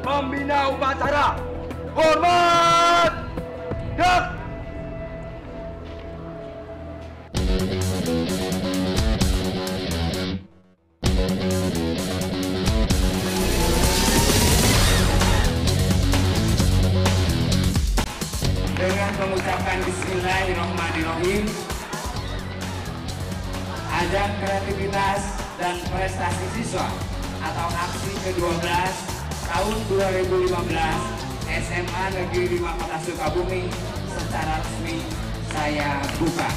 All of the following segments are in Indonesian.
pembina upacara. Hormat! Dak! Dengan mengucapkan Bismillahirrahmanirrahim, ajang kreativitas dan prestasi siswa atau aksi ke-12 tahun 2015 SMA Negeri 5 Kota Sukabumi secara resmi saya buka.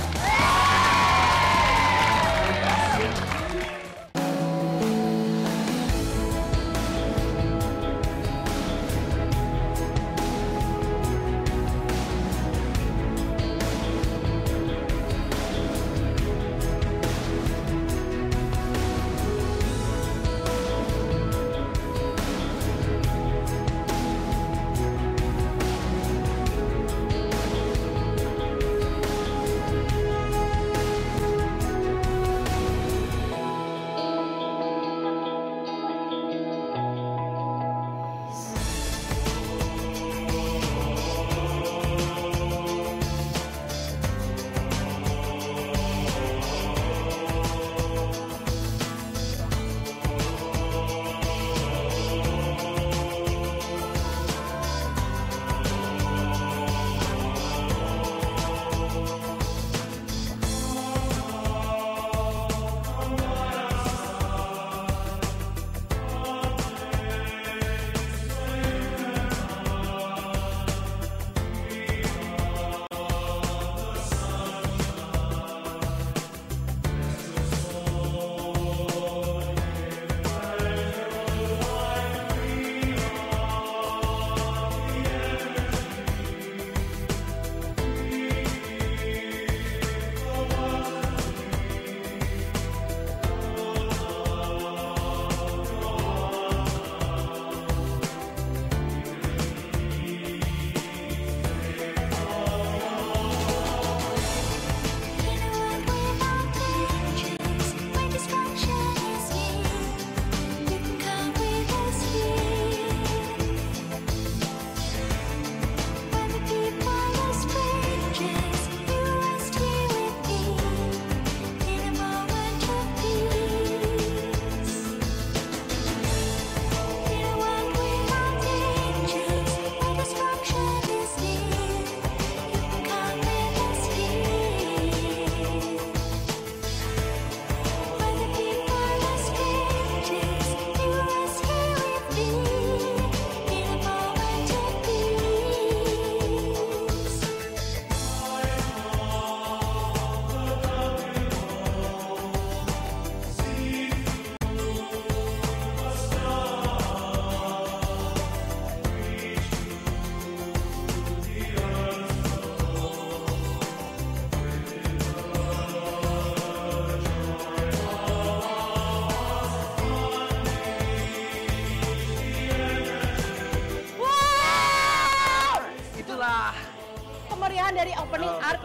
Kemeriahan dari opening art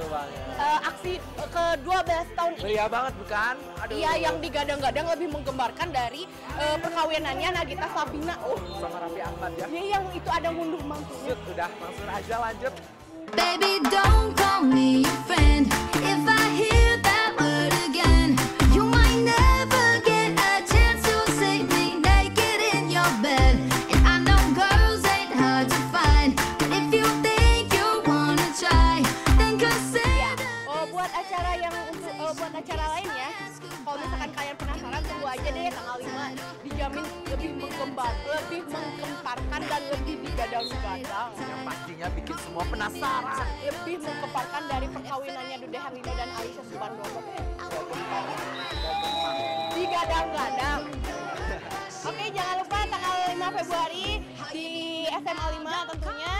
aksi ke-12 tahun ini. Meriah banget bukan? Aduh. Iya, yang digadang-gadang lebih menggembarkan dari perkawinannya Nagita Slavina. Sama Raffi Ahmad ya. Iya, yang itu ada ngunduh mantunya. Udah langsung aja lanjut. Baby, don't call me your friend. If I hear that word again, you might never get a chance to see me naked in your bed. And I know girls ain't hard to find, but if you think you wanna try, then consider. Buat acara yang buat acara lainnya, kalau misalkan kalian penasaran, tunggu aja deh tanggal 5. Dijamin lebih menggemparkan dan lebih digadang-gadang. Yang pastinya bikin semua penasaran. Lebih menggemparkan dari perkawinannya Dude Herlino dan Alisa Subandoro. Digadang-gadang. Oke, jangan lupa tanggal 5 Februari di SMA 5 tentunya.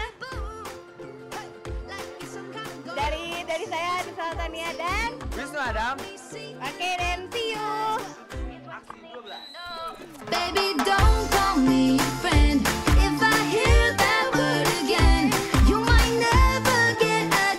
Dari saya, Disa Tania dan Wisnu Adam. Oke, dan see you. Baby, don't call me